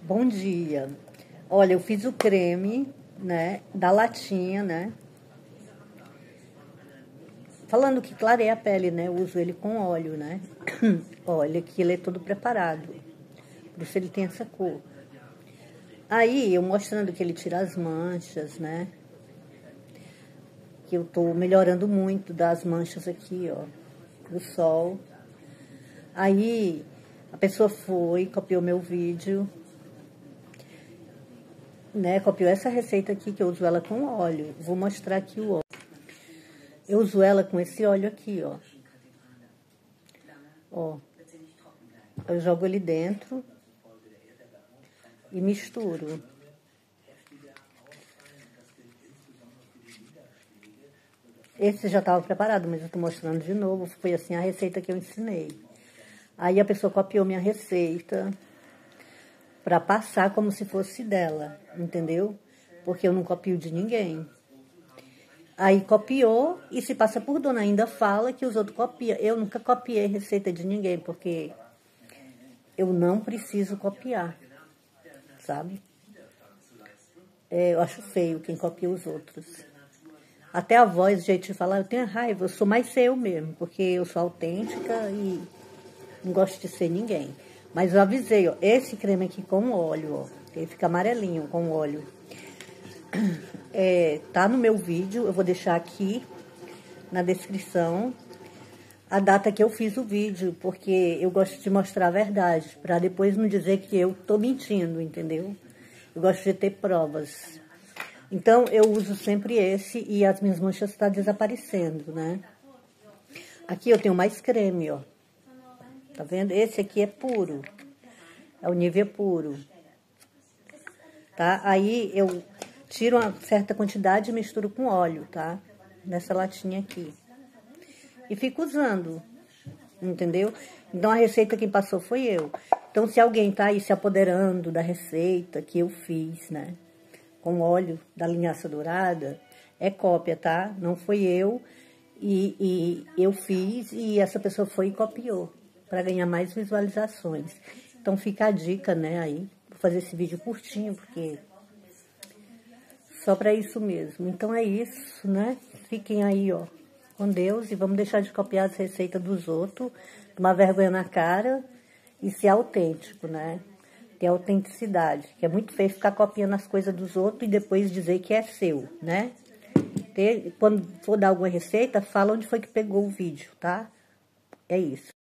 Bom dia. Olha, eu fiz o creme, né, da latinha, né? Falando que clareia a pele, né? Eu uso ele com óleo, né? Olha, que ele é todo preparado. Por isso ele tem essa cor. Aí, eu mostrando que ele tira as manchas, né? Que eu tô melhorando muito das manchas aqui, ó, do sol. Aí, a pessoa foi, copiou meu vídeo, né? Copiou essa receita aqui, que eu uso ela com óleo. Vou mostrar aqui o óleo. Eu uso ela com esse óleo aqui, ó. Ó. Eu jogo ele dentro e misturo. Esse já estava preparado, mas eu tô mostrando de novo. Foi assim a receita que eu ensinei. Aí a pessoa copiou minha receita para passar como se fosse dela, entendeu? Porque eu não copio de ninguém. Aí copiou e se passa por dona. Ainda fala que os outros copiam. Eu nunca copiei receita de ninguém, porque eu não preciso copiar, sabe? Eu acho feio quem copia os outros. Até a voz, o jeito de falar, eu tenho raiva. Eu sou mais eu mesmo, porque eu sou autêntica e não gosto de ser ninguém. Mas eu avisei, ó, esse creme aqui com óleo, ó, ele fica amarelinho com óleo. Tá no meu vídeo, eu vou deixar aqui na descrição a data que eu fiz o vídeo, porque eu gosto de mostrar a verdade, para depois não dizer que eu tô mentindo, entendeu? Eu gosto de ter provas. Então, eu uso sempre esse e as minhas manchas estão desaparecendo, né? Aqui eu tenho mais creme, ó. Tá vendo? Esse aqui é puro. É o nível puro. Tá? Aí eu tiro uma certa quantidade e misturo com óleo, tá? Nessa latinha aqui. E fico usando, entendeu? Então, a receita que passou foi eu. Então, se alguém tá aí se apoderando da receita que eu fiz, né? Com óleo da linhaça dourada, é cópia, tá? Não foi eu. E eu fiz e essa pessoa foi e copiou para ganhar mais visualizações. Então, fica a dica, né, aí. Vou fazer esse vídeo curtinho, porque só para isso mesmo. Então, é isso, né? Fiquem aí, ó, com Deus e vamos deixar de copiar as receitas dos outros, tomar vergonha na cara e ser autêntico, né? Ter autenticidade, que é muito feio ficar copiando as coisas dos outros e depois dizer que é seu, né? Quando for dar alguma receita, fala onde foi que pegou o vídeo, tá? É isso.